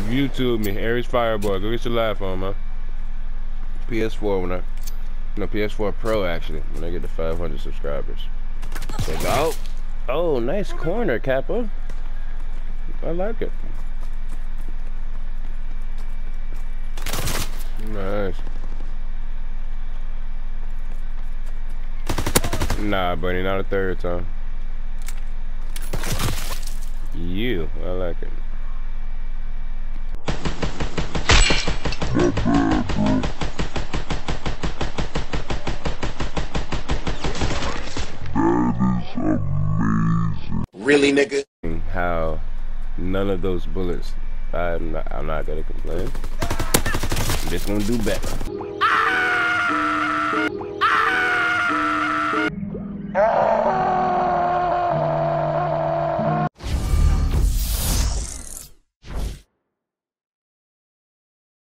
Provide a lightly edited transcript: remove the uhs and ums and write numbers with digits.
YouTube me, Aries Fireboy. Go get your laugh on, man. PS4 when I, no, PS4 Pro actually, when I get to 500 subscribers. So go. Oh, nice corner, Kappa. I like it. Nice. Nah, buddy, not a third time. You, I like it. Really, nigga? How none of those bullets, I'm not gonna complain. I'm just gonna do better.